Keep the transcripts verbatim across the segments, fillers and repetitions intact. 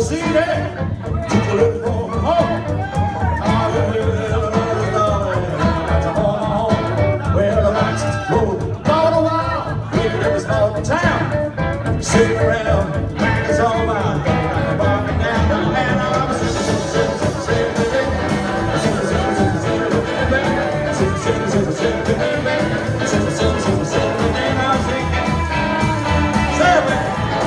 city, took a little from home. I lived in a little darling, to home, where the lights roll. Gone a while, living in a small town, sitting around, man, it's all mine. Walking down the land, I'm sitting, sitting, sitting, sitting, sitting, sitting, sitting, sitting, sitting, sitting, sitting, sitting, and I'm singing, seven.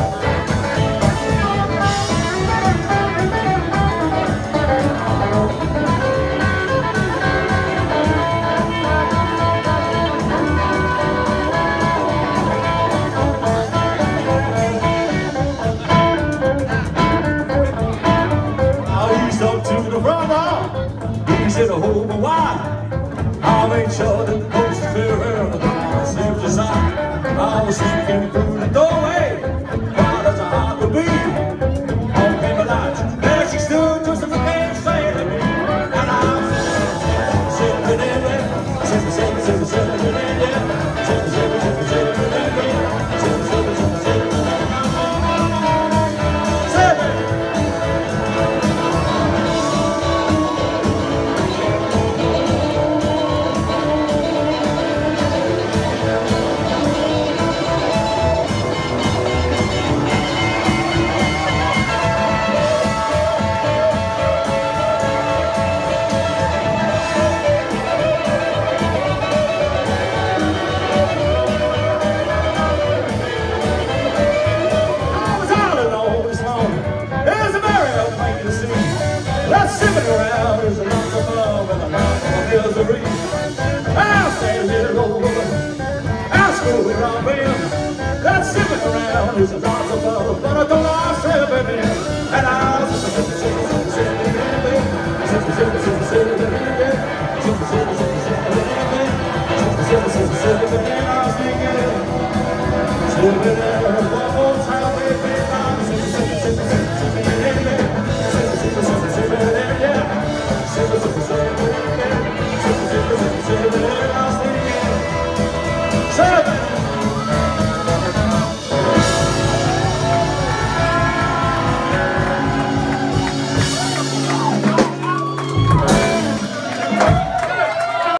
Up to the brother, he said, hold my wide. I'll make sure that the post is clear and the sleeves aside. I was sneaking through the doorway, proud as a heart would be. On came the lights, there she stood, just as the man saying to me. And I was sitting in there, sitting, sitting, sitting, sitting in there, sitting, sitting, sitting, sitting in there, sitting, sitting, sitting, sitting in there. Around is a lot of love and a lot of misery. I'll stand here over, ask her where I've been. That sipping around is a lot of love, but I don't like sipping in. And I'll sipping, sipping, sipping, sipping in there, sipping, sipping, sipping, sipping in there, sipping, sipping, sipping, sipping in there, sipping, sipping, sipping, sipping in there. I'm singing, sipping in there.